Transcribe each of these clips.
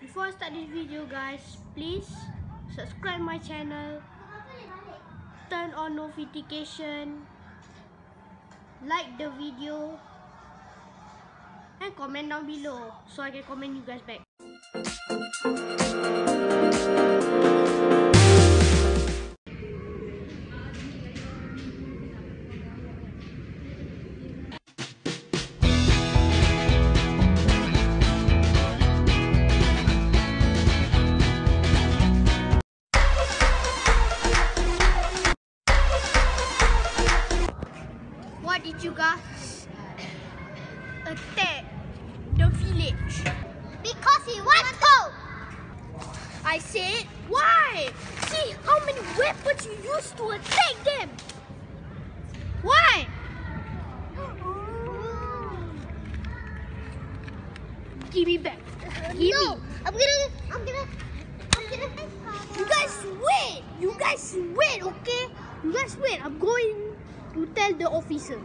Before I start this video, guys, please subscribe my channel, turn on notification, like the video, and comment down below so I can comment you guys back. Why did you guys attack the village? Because he wants to. I said, why? See how many weapons you use to attack them. Why? Give me back. Give No, me. I'm gonna. You guys wait. You guys wait, okay? You guys wait. I'm going to tell the officer.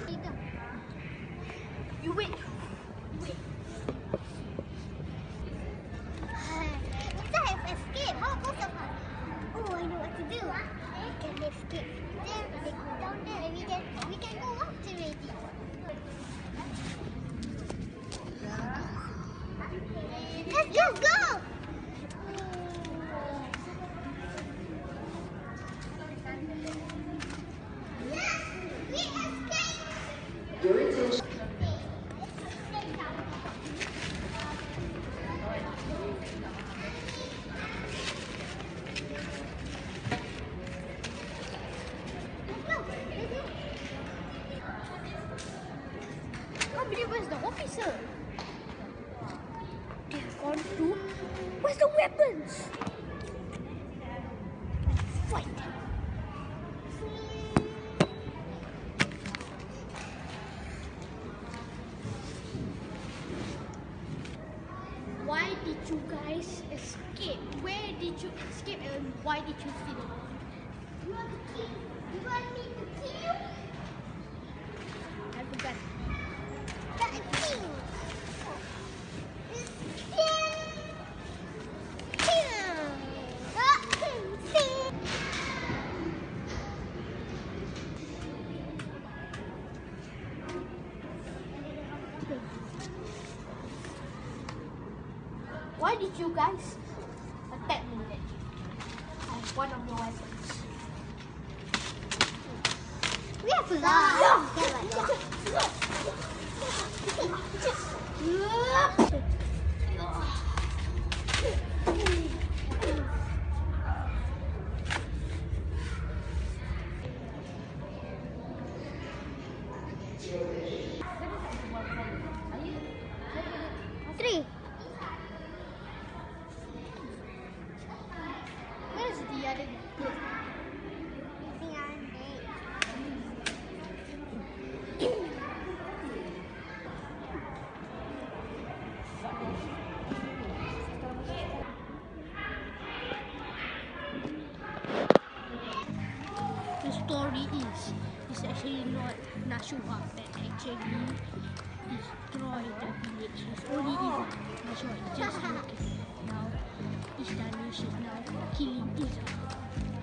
You wait. Wait. Instead of escape, how about someone? Oh, I know what to do. We can escape there, we can go down there, and we can go up already. Let's go! Yes, we escaped. Where's the officer? They've gone through. Where's the weapons? Fight. Why did you guys escape? Where did you escape and why did you flee? You want to kill? You want me to kill you? I forgot. Why did you guys attack me? I have one of your weapons. We have a lot. Three. Where's the other group? The story is, it's actually not Nashua that actually destroyed the village. It's only Izzah. Nashua is just looking. Now, Ishtanish is now killing Izzah.